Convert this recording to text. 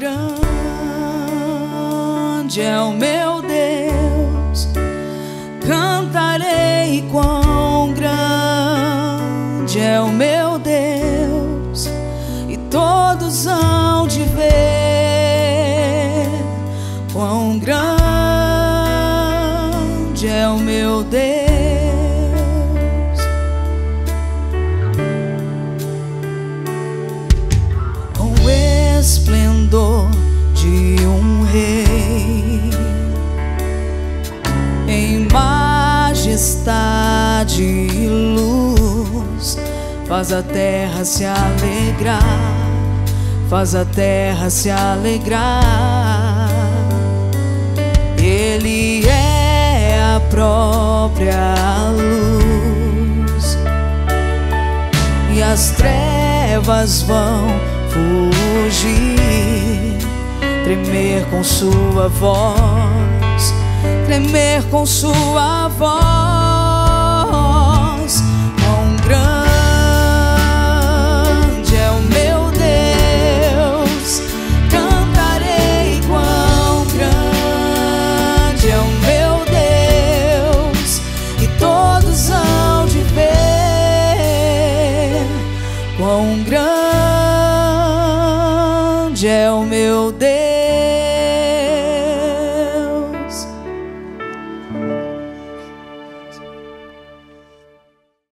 grande é o meu Deus, cantarei quão grande é o meu Deus, e todos hão de ver quão grande é o meu Deus. Com o esplendor de um rei, em majestade e luz, faz a terra se alegrar, faz a terra se alegrar. Ele é a própria luz, e as trevas vão fugir, tremer com sua voz, tremer com sua voz. Quão grande é o meu Deus, cantarei quão grande é o meu Deus, e todos hão de ver quão grande é o meu Deus.